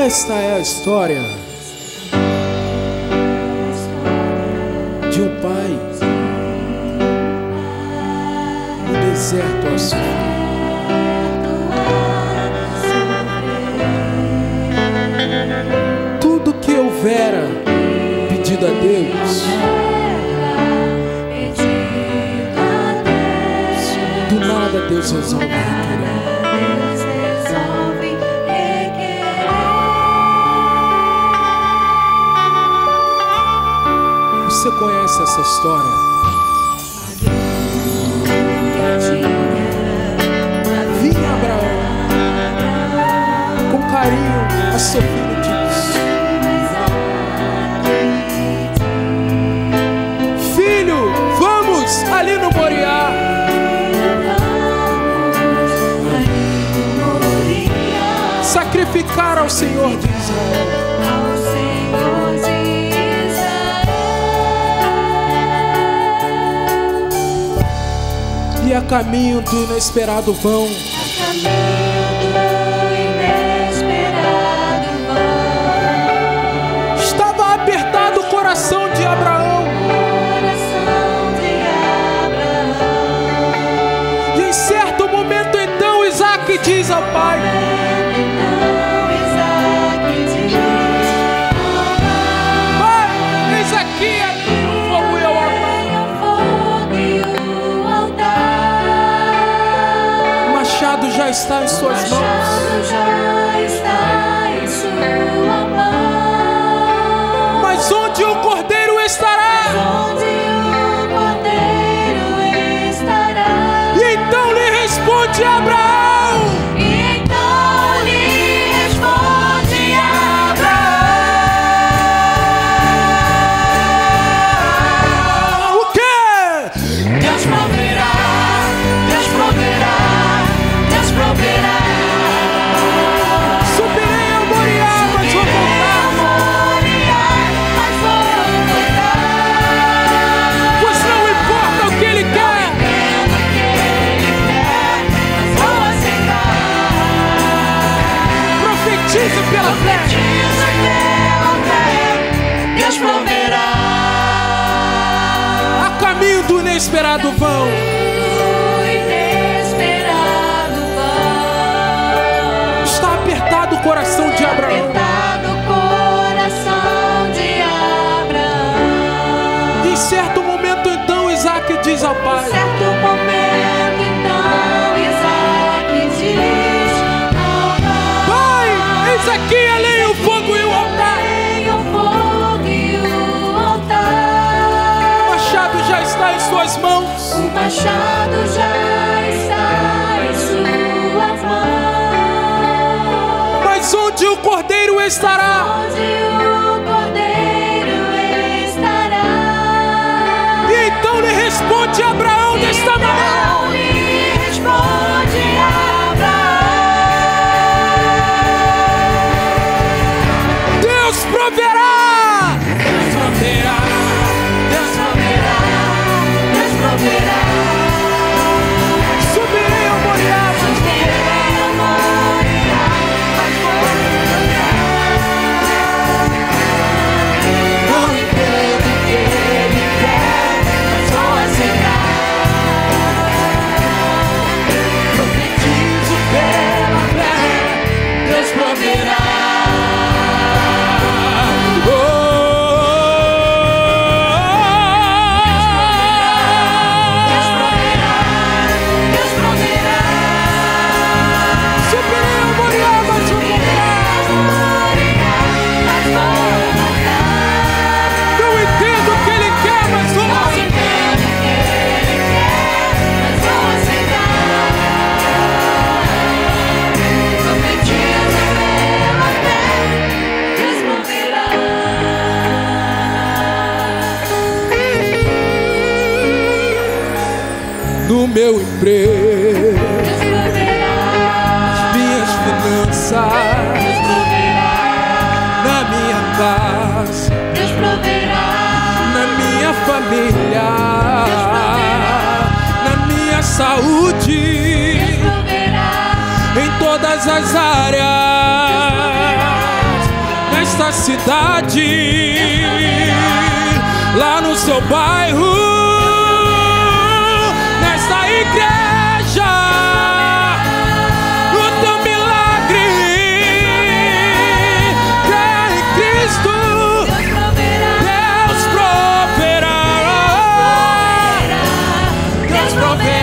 Esta é a história de um pai no deserto a sofrer. Tudo que houvera pedido a Deus, do nada Deus resolve requerer. Você conhece essa história? Vinha Abraão com carinho a seu filho disse: filho, vamos ali no Moriá. Sacrificar ao Senhor de Israel. E a caminho do inesperado vão. Estava apertado o coração de Abraão. E em certo momento então Isaac diz ao pai: pai, eis aqui o fogo e o altar. O machado já está em suas mãos. Mas onde o cordeiro estará? E então lhe responde Abraão. Pela fé, Deus proverá. A caminho do inesperado vão. Está apertado o coração de Abraão. E em certo momento então Isaac diz ao pai: aqui além o fogo e o altar. O machado já está em suas mãos. O machado já está em suas mãos. Mas onde o cordeiro estará? Onde o cordeiro estará? E então lhe responde Abraão desta maneira. Deus proverá! Deus proverá! Deus proverá! Deus proverá! Subirei ao Moriá, mas vou voltar. Não entendo o que Ele quer, mas vou aceitar. Profetizo pela fé, Deus proverá. No meu emprego, nas minhas finanças, na minha casa, na minha família, na minha saúde, em todas as áreas. cidade, lá no seu bairro, nesta igreja, o teu milagre. Crê em Cristo, Deus proverá. Deus proverá.